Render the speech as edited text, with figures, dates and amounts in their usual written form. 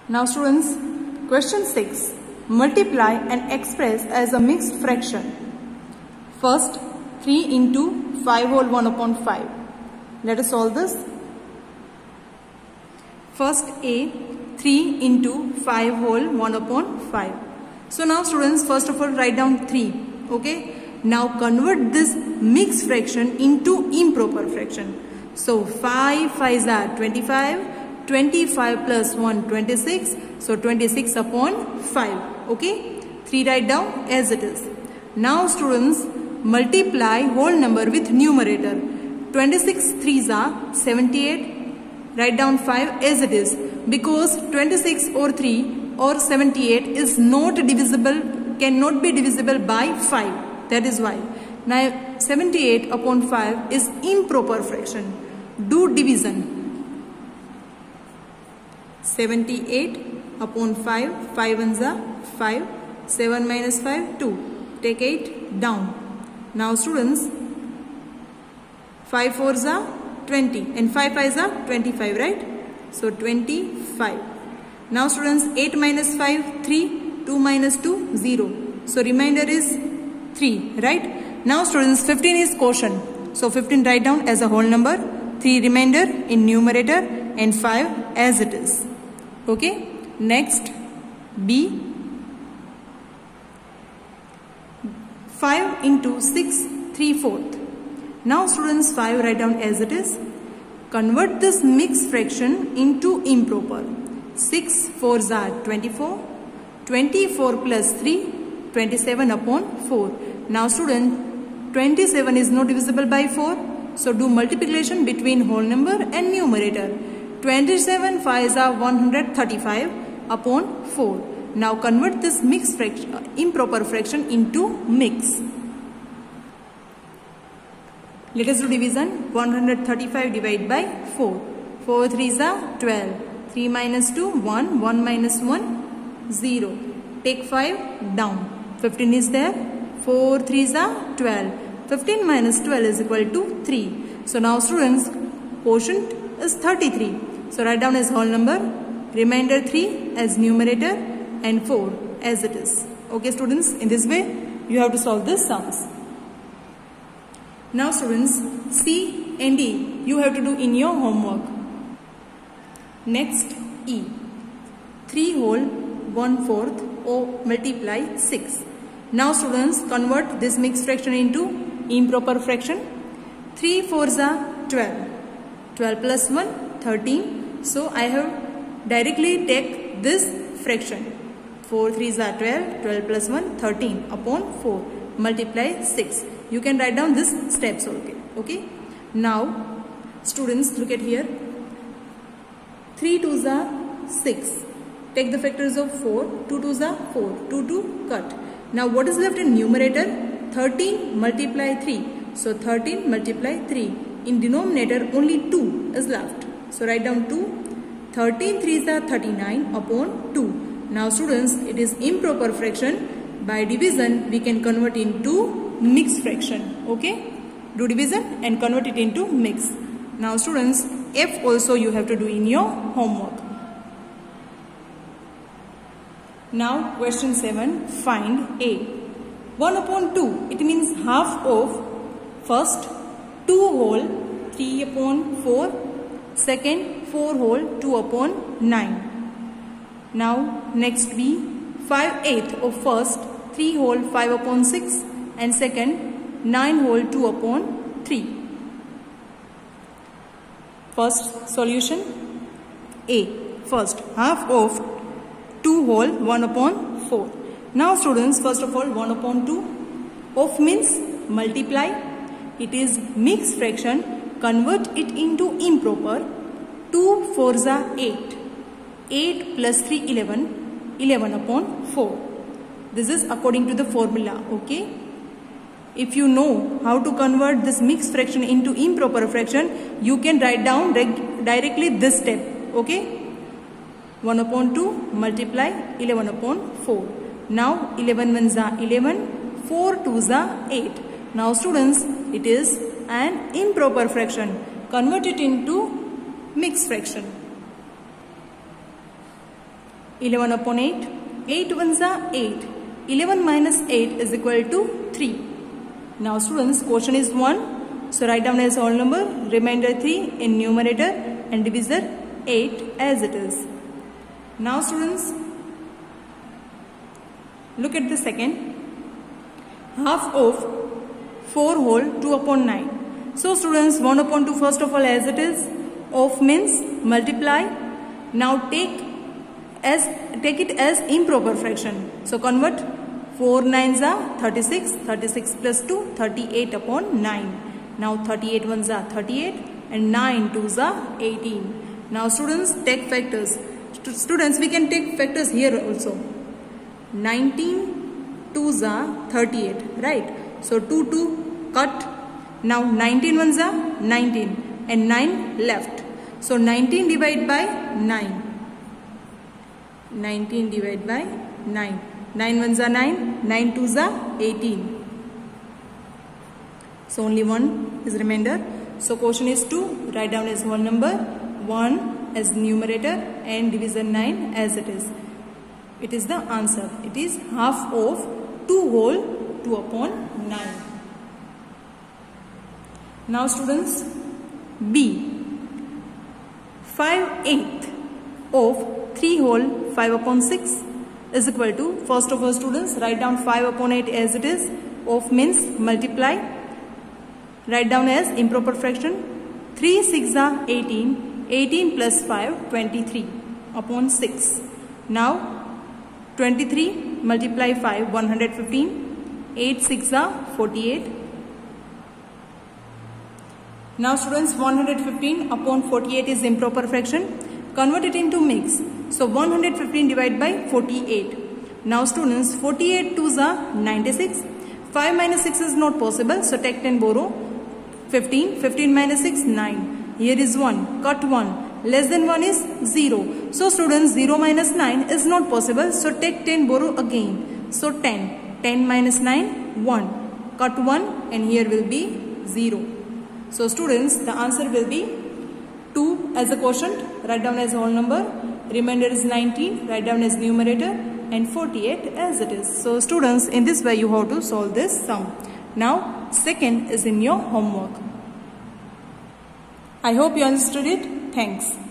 Now students, question 6. Multiply and express as a mixed fraction. First, 3 into 5 whole 1 upon 5. Let us solve this. First A, 3 into 5 whole 1 upon 5. So now students, first of all write down 3. Okay. Now convert this mixed fraction into improper fraction. So 5 5s are 25. 25 plus 1, 26. So 26 upon 5. Okay. 3 write down as it is. Now students, multiply whole number with numerator. 26 3s are 78. Write down 5 as it is. Because 26 or 3 or 78 is not divisible, cannot be divisible by 5. That is why. Now 78 upon 5 is improper fraction. Do division. 78 upon 5. 5 ones are 5. 7 minus 5, 2. Take 8 down. Now students, 5 4s are 20 and 5 5s are 25, right? So 25. Now students, 8 minus 5, 3. 2 minus 2, 0. So remainder is 3, right? Now students, 15 is quotient. So 15 write down as a whole number. 3 remainder in numerator and 5 as it is. Okay. Next, B. 5 into 6, 3/4. Now students, 5 write down as it is. Convert this mixed fraction into improper. 6 4s are 24. 24 plus 3, 27 upon 4. Now student, 27 is not divisible by 4. So do multiplication between whole number and numerator. 27 5s are 135 upon 4. Now convert this mixed fraction, improper fraction into mix. Let us do division. 135 divided by 4. 4 3s are 12. 3 minus 2, 1. 1 minus 1, 0. Take 5 down. 15 is there. 4 3s are 12. 15 minus 12 is equal to 3. So now students, quotient is 33. So write down as whole number. Remainder 3 as numerator and 4 as it is. Okay students, in this way you have to solve this sums. Now students, C and D you have to do in your homework. Next, E. 3 whole 1/4 or multiply 6. Now students, convert this mixed fraction into improper fraction. 3 4s are 12. 12 plus 1, 13. So I have directly take this fraction. 4 3s are 12. 12 plus 1, 13 upon 4. Multiply 6. You can write down this steps. Okay. Now students, look at here. 3 2s are 6. Take the factors of 4. 2 2s are 4. 2 2 cut. Now what is left in numerator? 13 multiply 3. So 13 multiply 3. In denominator only 2 is left. So write down 2. 13 3s are 39 upon 2. Now students, it is improper fraction. By division we can convert into mixed fraction. Okay. Do division and convert it into mix. Now students, F also you have to do in your homework. Now question 7, find A. 1 upon 2, it means half of first 2 whole 3 upon 4, second 4 whole 2 upon 9. Now next B. 5/8 of first 3 whole 5 upon 6 and second 9 whole 2 upon 3. First solution A. First, half of 2 whole 1 upon 4. Now students, first of all 1 upon 2. Of means multiply. It is mixed fraction. Convert it into improper. 2 4s are 8. 8 plus 3 11. 11 upon 4. This is according to the formula. Okay. If you know how to convert this mixed fraction into improper fraction, you can write down directly this step. Okay. 1 upon 2 multiply 11 upon 4. Now 11 ones are 11. 4 2s are 8. Now students, it is an improper fraction. Convert it into mixed fraction. 11 upon 8. 8 ones are 8. 11 minus 8 is equal to 3. Now students, question is 1. So write down as whole number, remainder 3 in numerator and divisor 8 as it is. Now students, look at the second. Half of 4 whole 2 upon 9. So students, 1 upon 2 first of all as it is. Of means multiply. Now take it as improper fraction. So convert. 4 9s are 36. 36 plus 2, 38 upon 9. Now 38 ones are 38 and 9 2s are 18. Now students, take factors. Students, we can take factors here also. 19 2s are 38, right? So 2 cut. Now 19 ones are 19 and 9 left. So 19 divided by 9. 19 divided by 9. 9 ones are 9. 9 2s are 18. So only 1 is remainder. So question is 2. Write down as whole number. 1 as numerator and divisor 9 as it is. It is the answer. It is half of 2 whole 2 upon 9. Now students, B. 5/8 of 3 whole 5 upon 6 is equal to, first of all students, write down 5 upon 8 as it is. Of means multiply. Write down as improper fraction. 3 6 are 18. 18 plus 5, 23 upon 6. Now 23 multiply 5, 115. 8 6 are 48. Now students, 115 upon 48 is improper fraction. Convert it into mix. So 115 divided by 48. Now students, 48 2s are 96. 5 minus 6 is not possible. So take 10, borrow 15. 15 minus 6, 9. Here is 1. Cut 1. Less than 1 is 0. So students, 0 minus 9 is not possible. So take 10, borrow again. So 10. 10 minus 9, 1. Cut 1 and here will be 0. So students, the answer will be 2 as a quotient. Write down as whole number. Remainder is 19. Write down as numerator and 48 as it is. So students, in this way you have to solve this sum. Now second is in your homework. I hope you understood it. Thanks.